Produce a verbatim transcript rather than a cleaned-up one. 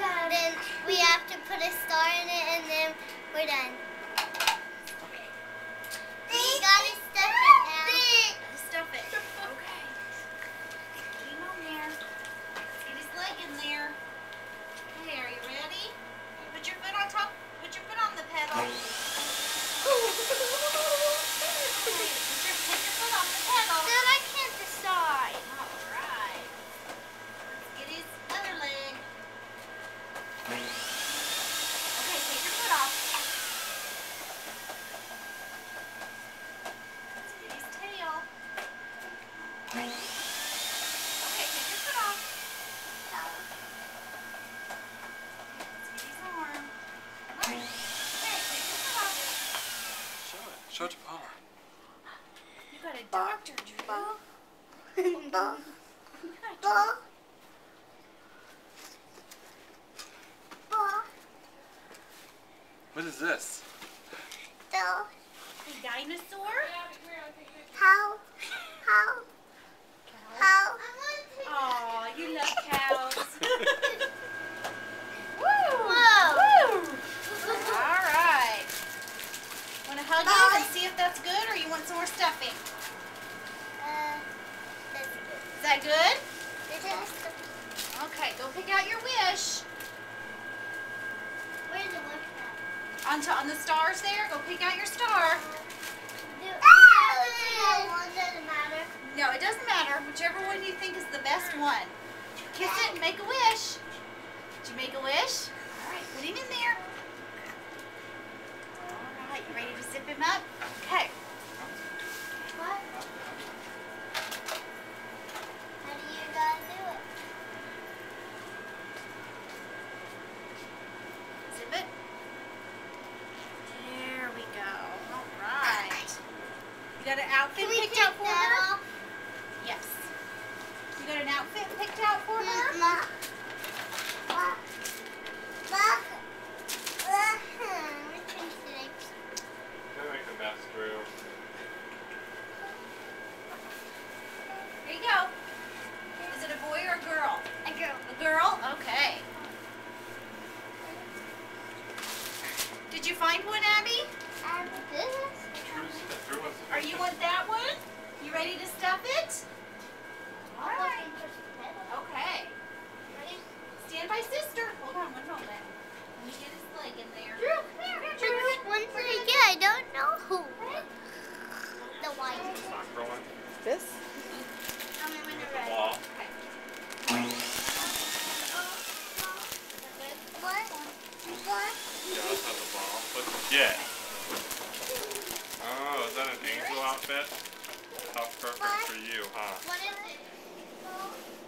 then we have to put a star in it, and then we're done. You gotta stuff it now. Stuff it. Okay. Put him on there. Let's get his leg in there. Okay, are you ready? Put your foot on top. Put your foot on the pedal. Okay, put your, take your foot off the pedal. Then I can't decide. Alright. Let's get his other leg. Okay, take your foot off. Let's get his tail. Okay, take your foot off. Let's get his arm. Okay, take your foot off. Show it. Show it to Paula. You got a doctor, Drew. What is this? A dinosaur? How? How? How? Aw, you love cows. Woo! Whoa! Woo! Alright. Want to hug him and see if that's good, or you want some more stuffing? Uh, that's good. Is that good? This is the, Okay, go pick out your wish. where's the one at? On, to, on the stars there, go pick out your star. Do, that one doesn't matter. No, it doesn't matter. Whichever one you think is the best one. Kiss it and make a wish. Did you make a wish? Alright, put him in there. Alright, you ready to zip him up? Okay. What? How do you guys do it? Zip it. There we go. Alright. You got an outfit Can we picked take out for that her? off? Yes. You got an outfit picked out for her? Ma. Ma. Ma. Which one should I pick? Don't make a mess, Drew. There you go. Is it a boy or a girl? A girl. A girl? Okay. Did you find one, Abby? Um, this? Drew's, Drew wants to Or you want that one? You ready to stuff it? All right. Okay. Ready? Stand by sister. Hold on one moment. Let me get his leg in there. Drew, come here. Which one should I get? I don't know. The white. It's not growing. This? Tell me when you're The ready. ball. Okay. What? What? Yeah, that's not the ball. What's it get? Oh, is that an angel outfit? How perfect for you, huh? What is it?